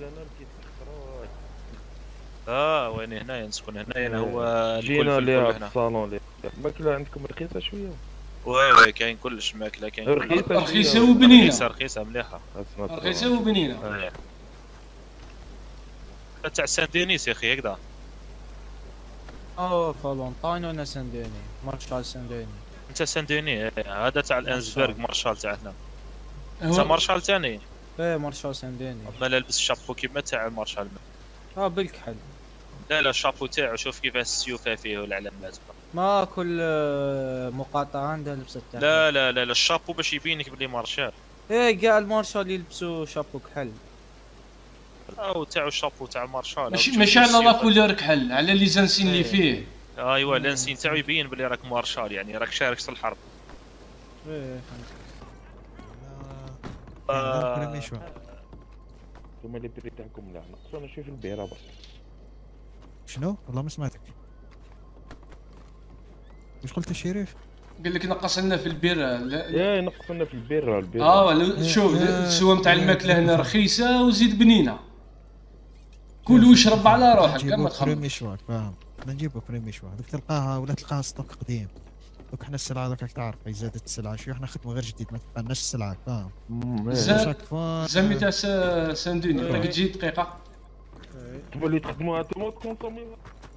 انا لقيت الخراج. وين هنايا نسكن هنايا هو جينا ليها الكل في هنا. الصالون ليها الماكلة عندكم رخيصة شوية. وي كاين كلش ماكله كاين كلش. رخيصة رخيصة شوية وبنينة. رخيصه مليحه. رخيصة وبنينة. تاع سان دينيس يا اخي هكذا. فالونتاين وانا سان ديني مارشال سان ديني. انت سان ديني هذا تاع الانسبرغ مارشال تاعنا. انت مارشال ثاني. ايه مارشال سان ديني. ما لابس شابو كيما تاع المارشال. بالكحل. لا الشابو تاعو شوف كيفاش السيوفه فيه والعلامات. ما كل مقاطعة عندها لبسة تاعها. لا الشابو باش يبينك بلي مارشال. ايه كاع المارشال يلبسوا شابو كحل. تاعو الشابو تاع المارشال ماشي على لا كولور كحل، على لي زانسين اللي فيه. ايوا لانسين تاعو يبين بلي راك مارشال، يعني راك شارك في الحرب. ايه فهمت. ثم اللي بري تاعكم لا نقصونا شوي في البيرة بس. شنو؟ والله ما سمعتك. وش قلت الشريف؟ قال لك نقص لنا في البيرة. يا نقص لنا في البيرة. شوف السوام تاع الماكلة هنا رخيصة وزيد بنينة. كل واشرب على روحك كما تخمم. بريمي شوا فاهم. نجيبو بريمي شوا دوك تلقاها ولا تلقاها ستوك قديم. دوك حنا السلعة دوك راك تعرف هي زادت السلعة شوية، حنا خدمة غير جديد ما تلقاناش السلعة فاهم. زعما تاع سان دوني راك تجي دقيقة. تولي تخدموها انتوما تكونسوميوها.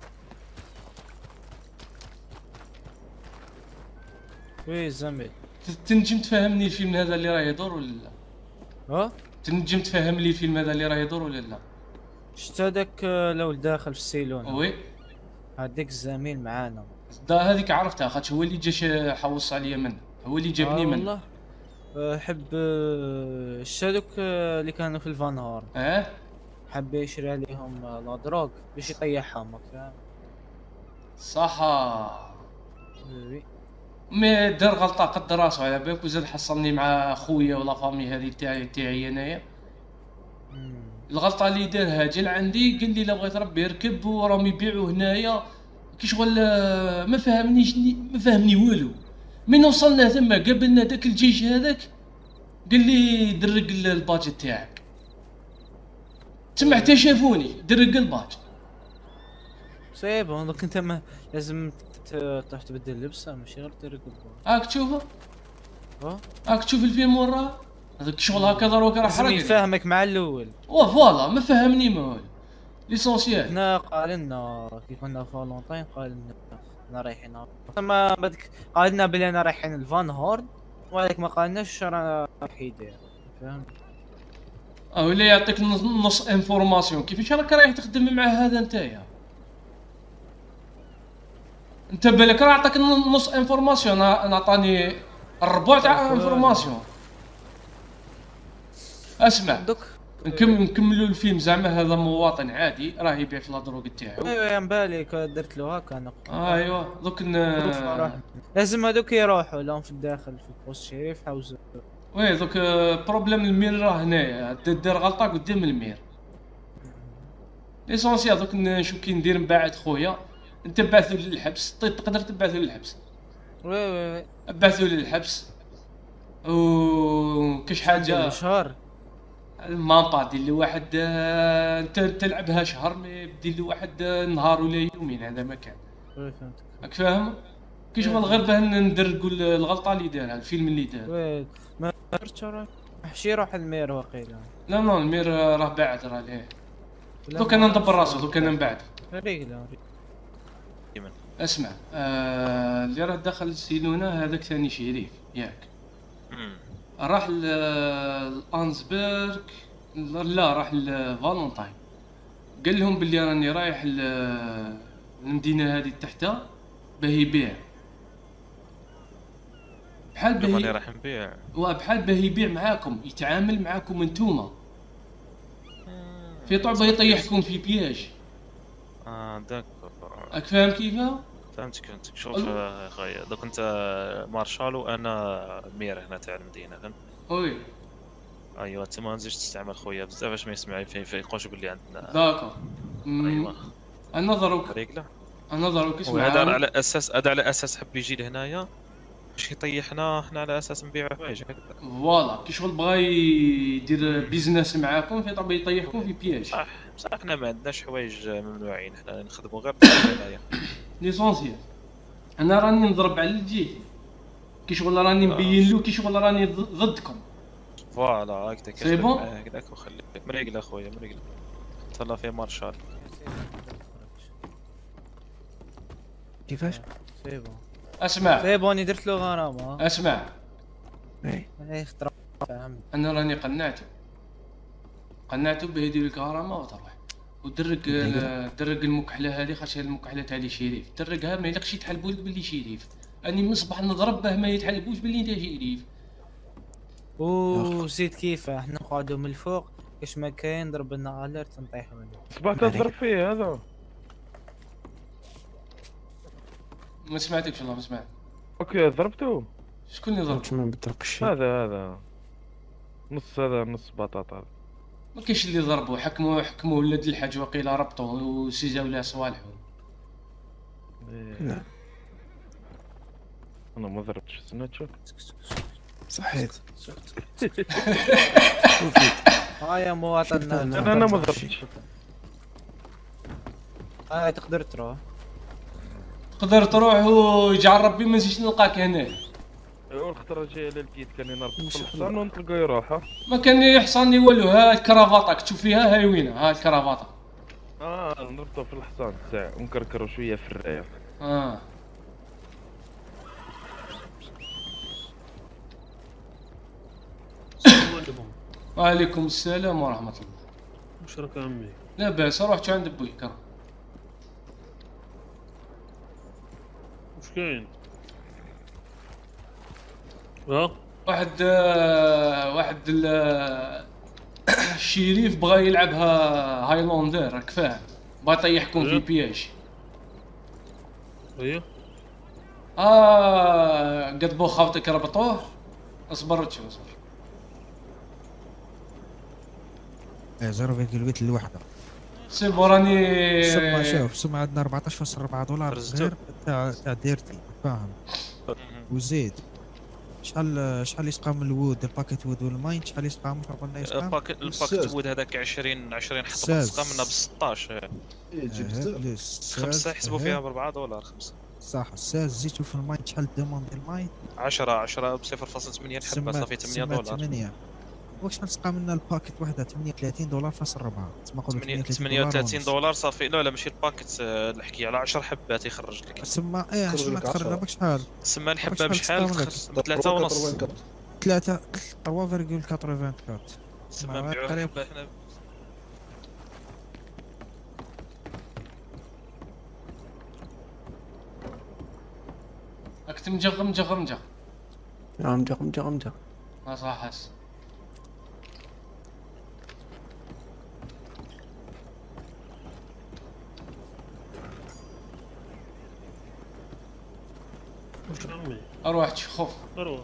وي زميل تنجم تفهمني الفيلم هذا اللي راه يدور ولا لا؟ تنجم تفهم لي الفيلم هذا اللي راه يدور ولا لا؟ شفت هذاك لو داخل في السيلون. وي هذاك الزميل معانا. هذيك عرفتها خاطش هو اللي جاش حوص عليا منه، هو اللي جابني منه. والله حب الشادوك اللي كانوا في الفانهار. حب يشري عليهم لا دروغ باش يطيحهم فاهم. صح. وي مي دار غلطه قد راسو على بالك، وزاد حصلني مع خويا ولا فامي هذه تاعي انايا. الغلطه اللي دارها جا عندي قال لي لا بغيت ربي يركب وراهم يبيعوا هنايا كي شغل ما فهمني والو. من وصلنا ثم قابلنا داك الجيش هذاك قال لي درق الباجت تاعك. تسمع حتى شافوني درق الباجت. صعيب هذاك انت ما لازم تروح تبدل لبسه ماشي غير ترق الباجت. هاك تشوفه. هاك تشوف الفيلم وراه هذاك شغل هكا دروك راه حرق. يفهمك مع الاول. فوالا ما فهمني ما والو. ليسونسيال. هنا قال لنا كي كنا فالونتاين قال لنا انا رايحين ما بدك قال لنا بلي انا رايحين الفان هورد، ولكن ما قالناش راه راح يدير فهمت. ولا يعطيك نص انفورماسيون كيفاش راك رايح تخدم مع هذا نتايا. انت بالك راه عطاك نص انفورماسيون، انا عطاني الربع تاع انفورماسيون. اسمع دوك نكملوا الفيلم. زعما هذا مواطن عادي راه يبيع في لا دروغ تاعو. ايوا يا مبالك درت له هكا انا. ايوا دوك لازم هذوك يروحوا لهم في الداخل في البوست شريف حوزه. وي دوك بروبليم المير راه هنايا دار غلطه قدام المير. ليسونسيال دوك نشوف كي ندير من بعد خويا نتبعثو للحبس. تقدر تبعثو للحبس. وي بعثو للحبس و كاش حاجه شهر المامبا دير لي واحد انت تلعبها شهر مي دير لي واحد نهار ولا يومين هذا ما كان. فهمتك راك فاهم كي شغل غير باه ندرقوا الغلطه اللي دارها الفيلم اللي دار. وي ما درتش راه ماشي يروح المير واقيلا. لا المير راه بعد راه ليه. دوك انا ندبر راسو دوك انا من بعد ريقله. اسمع اللي راه دخل السيلونه هذاك ثاني شريف ياك. راح لانسبرغ لا راح لفالونتاين قال لهم باللي راني رايح المدينه هذه تحتها باه يبيع بحال باه راني راح نبيع بحال باه يبيع معاكم يتعامل معاكم انتوما في طعبه يطيحكم في بياج. داك راك فاهم كيفاه؟ فهمتك شوف خويا دوك انت مارشال وانا مير هنا تاع المدينه فهمت. وي ايوا انت ما نزيدش تستعمل خويا بزاف باش ما يسمع يقولش بلي عندنا. داكور. ايوا انا ضروك ريقله انا ضروك اسمع. هذا على اساس حب يجي لهنايا باش يطيحنا حنا على اساس نبيعوا حوايج هكذا. فوالا كي شغل بغا يدير بيزنس معاكم في طبيعي يطيحكم في بياج. صح بصح حنا ما عندناش حوايج ممنوعين، حنا نخدموا غير هنايا. ليسونسيال انا راني نضرب على الجيل كي شغل راني مبين له كي شغل راني ضدكم. فوالا هكذاك سي بون هكذاك وخليك مريقله اخويا مريقله. تهلا في مارشال. كيفاش؟ سي بون اسمع سي بون درت له غرامه. اسمع اي خطره فهمت. انا راني قنعته باه يدير لك غرامه وتروح ودرك درك المكحله هذه خاطر المكحله تاع لي شريف دركها ما يلقش يتحلبوا لك باللي شريف. اني من الصباح نضرب باه ما يتحلبوش باللي انت شريف. وزيد كيف احنا نقعدوا من الفوق كاش ما كاين ضرب لنا اليرت نطيحوا منه. صباح تضرب فيه هذا. ما سمعتكش والله ما سمعت. اوكي ضربته. شكون اللي ضرب؟ ما بطرق الشيء. هذا نص هذا نص بطاطا. ما كاينش اللي ضربوه حكموه ولاد الحاج وقيله ربطوه وسيزاو له صوالحو. لا انا ما ضربتش سنة شوف. صحيت. هاي مواطن. انا ما ضربتش. هاي تقدر تروح. تقدر تروح ويجعل ربي ما نجيش نلقاك هنا. والخطره جايه للكيت كان ينرفض في الحصان ونطلقو يروح. ما كان يحصلني والو. ها الكرافاطه تشوف فيها هاي وينه ها الكرافاطه. نربطو في الحصان ساعة ونكركرو شويه في الرايه. السلام عليكم. وعليكم السلام ورحمه الله. واش راك عمي؟ لا باس روح عند بويك. واش كاين؟ واحد الشريف بغى يلعبها هايلاندر راك فاهم بغا يطيحكم في بياج. اييه قد بو خاوتك ربطوه. اصبر 0.8 الوحده. سي بوراني سما شوف سما عندنا 14.4 دولار غير تاع ديرتي فاهم. وزيد شحال يسقى من الوود الباكيت وود والماين شحال يسقى من قلنا يسقى الباكيت وود هذاك 20 حطب سقى منها ب 16. جبت 5 يحسبوا فيها ب 4 دولار 5 صح. الساز زيتو في الماين شحال دوموند الماين 10 ب 0.8 الحبه صافي 8 دولار. 8 واش نسقى منها الباكيت وحده 38 دولار فاصل 4 تسمى قولوا 38 دولار صافي. لا ماشي الباكيت الحكي على 10 حبات يخرج لك. تسمى شحال تخرج لك شحال تسمى الحبه بشحال؟ ب 3 ونص 3 3.84 تسمى نبيعوها حبه حنا. راك مجغر مجا ما صح حس. واش عمي؟ اروح تشوف اروح.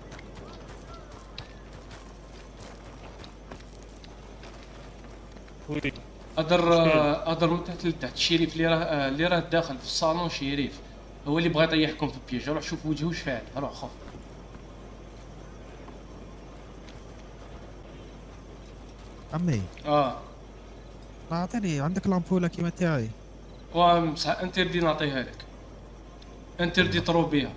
وي ادر من تحت لتحت. الشريف اللي راه داخل في الصالون شريف هو اللي بغى يطيحكم في البيج. روح شوف وجهه واش فاعل. روح خوف. عمي اعطيني عندك لامبوله كيما تاعي. انت ردي نعطيها لك. انت ردي تروح بيها.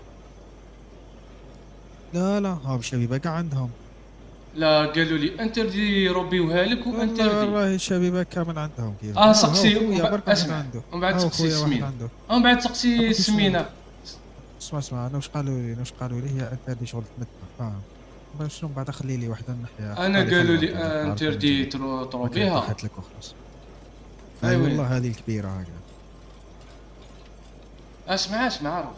لا ها الشبيبه كاع عندهم. لا قالوا لي انت ردي روبيوها لك وانت ردي. والله الشبيبه كامل عندهم كيف. سقسي اسمع ومن بعد سقسي السمينه. ومن بعد سقسي السمينه. اسمع انا واش قالوا لي هي انت اللي شغل تمدها فاهم. شنو بعد خلي لي وحده الناحيه. انا قالوا لي انت ردي تروح بيها. حيت لك وخلاص. اي والله هذه الكبيره هكذا. اسمع روح.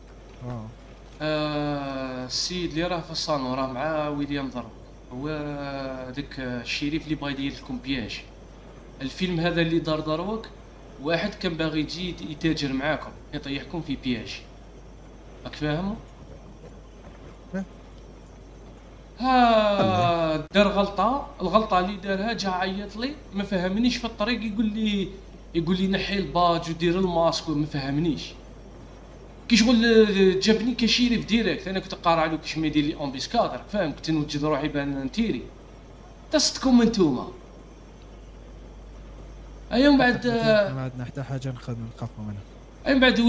السيد اللي راه في الصالون راه مع ويليام ضرب. هو داك الشريف اللي بغا يدير لكم بياج. الفيلم هذا اللي دار دروك واحد كان باغي يجي يتاجر معاكم يطيحكم في بياج. راك فاهم؟ دار الغلطه اللي دارها جا عيط لي ما فهمنيش في الطريق. يقول لي نحي الباج ودير الماسك وما فهمنيش. كي شغل جابني كشيري في ديريكت، انا كنت قارع له كيش ما يدير لي امبيسكادر فاهم، كنت نوجد روحي بان نتيري تصدكم انتوما. ايوم بعد ما عندنا حتى حاجه نخافوا منها. ايوم بعد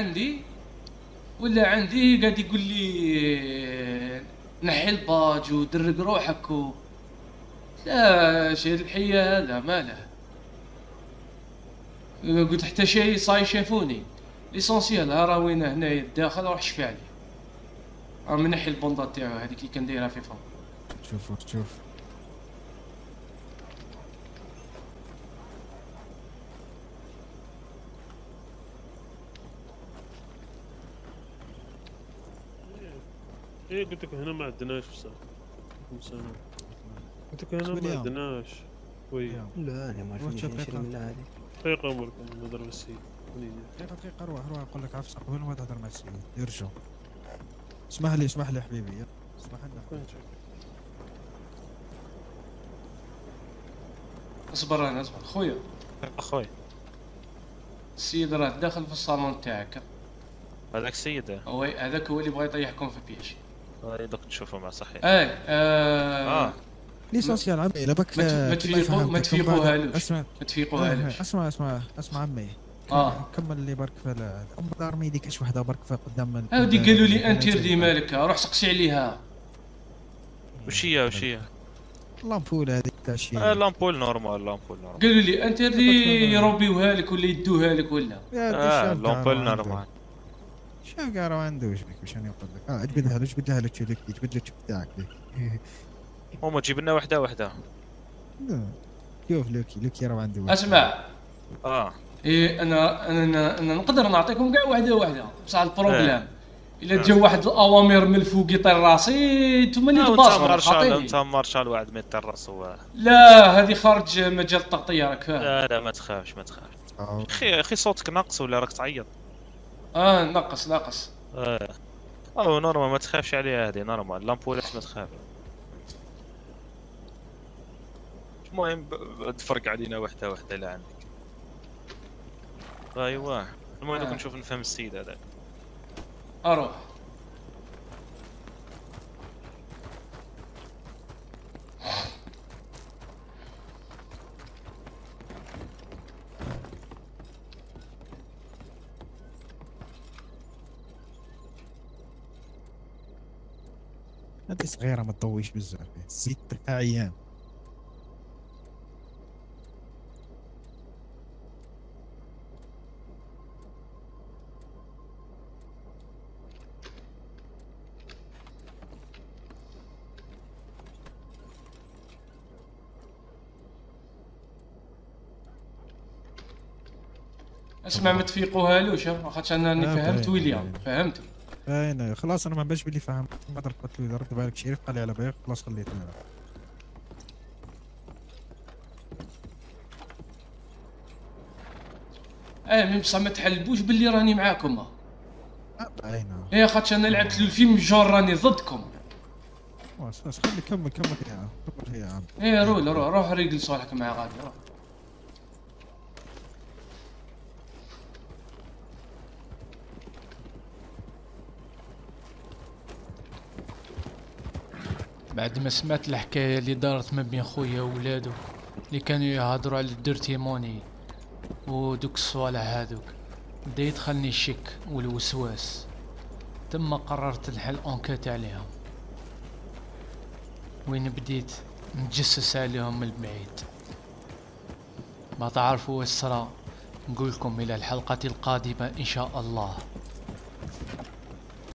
ولا عندي قاعد يقول لي نحي الباج ودرق روحك لا شيء الحية هذا ماله. قلت حتى شيء صاي شافوني ليسونسيال راوينا هنايا الداخل روح شفي عليه. من نحي البوندا تاعو هذيك اللي كان دايرها في فم. شوف ايه قلت لك هنا ما عندناش بصح. قلت لك هنا ما عندناش. وي لا انا ما عرفت نشري من هذه. دقيقة امرك نضرب السيد. دقيقة روح اقول لك عفسه قبل ما تهضر مع السيد يرجع. اسمح لي حبيبي اسمح لنا. اصبر خويا السيد راه داخل في الصالون تاعك. هذاك السيد وي هذاك هو اللي بغى يطيحكم في بياج. دوك نشوفه مع صحيح. ليسونسيال عمي الا بك ما تفيقوهالوش. اسمع عمي. كمل اللي برك في ام دار ما يديكش وحده برك في قدام. هاودي قالوا لي انتيردي مالك روح سقسي عليها. وش هي؟ لامبول هذيك تاع شي. لامبول نورمال. قالوا لي انتيردي يروبيوها لك ولا يدوها لك ولا. لامبول نورمال. شو كاع راه عنده واش راني نقول لك. جبد لها لك تاعك. هما تجيب لنا وحده. شوف لوكي راه عنده. اسمع. ايه انا نقدر نعطيكم كاع وحده بصح البروبليم الا جا واحد الاوامر من الفوق يطير راسي نتوما اللي تباصروا. انت مارشال واحد ما يطير راسو. لا هذه خارج مجال التغطيه راك فاهم. لا ما تخافش اخي صوتك ناقص ولا راك تعيط؟ ناقص. نورمال ما تخافش عليها هذه نورمال. لامبولات ما تخاف. المهم تفرق علينا وحده لا عندك. ايوا المهم دوك نشوف نفهم السيد هذاك. اروح هذه صغيره ما تطويش بزاف. السيد تاع عيان. اسمع ما تفيقوهالوش خاطر انا راني فهمت ويليام فهمت. باين خلاص انا ما باش بلي فاهم. ما درت له رد بالك شريف قال لي على بالك خلاص خليته. مي بصح ما تحلبوش باللي راني معاكم. باينه. خاطر انا لعبت الفيلم جور راني ضدكم. خلاص خلي كمل يا عم. روح ريقل صالحك معايا غادي روح. بعد ما سمعت الحكايه اللي دارت ما بين خويا وولادو اللي كانوا يهضروا على الديرتي موني ودوك الصوالح هذوك، بدا يدخلني الشك والوسواس. ثم قررت نحل انكيت عليهم، وين بديت نتجسس عليهم من البعيد. ما تعرفوا واش صرا نقولكم الى الحلقه القادمه ان شاء الله.